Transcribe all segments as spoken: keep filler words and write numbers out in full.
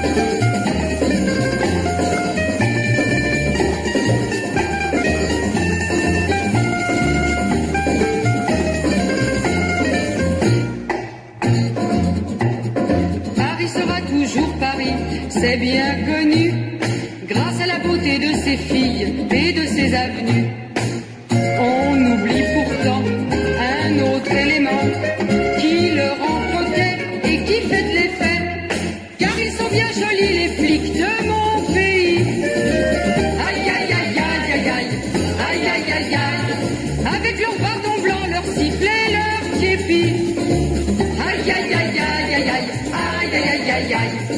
C'est bien connu, grâce à la beauté de ses filles et de ses avenues. On oublie pourtant un autre élément qui le rend coquet et qui fait de l'effet, car ils sont bien jolis les flics de mon pays. Aïe aïe aïe aïe aïe aïe, aïe aïe aïe aïe, avec leur bâton blanc, leur sifflet, leur képi. Aïe aïe aïe aïe aïe aïe, aïe aïe aïe aïe aïe.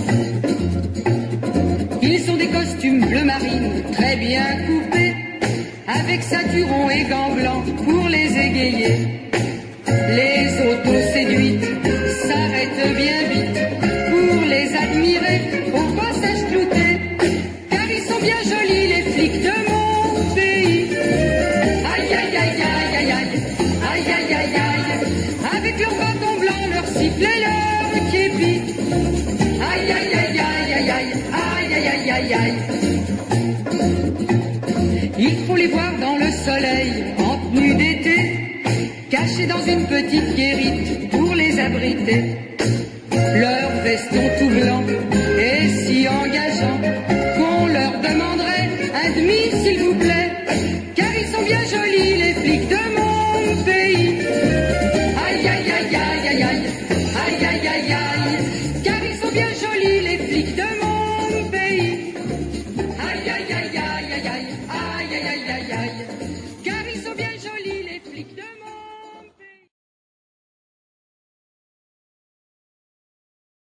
Ils ont des costumes bleu marine très bien coupés, avec ceinturon et gants blancs pour les égayer. Les autos séduites s'arrêtent bien vite pour les admirer au passage clouté, car ils sont bien jolis les flics de mon pays. Aïe aïe aïe aïe aïe aïe, aïe aïe aïe aïe, avec leurs bâtons blancs, leurs sifflets, leurs képis. Aïe aïe aïe aïe aïe aïe, aïe aïe aïe aïe aïe. Il faut les voir dans le soleil en tenue d'été, cachés dans une petite guérite pour les abriter. Leurs vestons tout blancs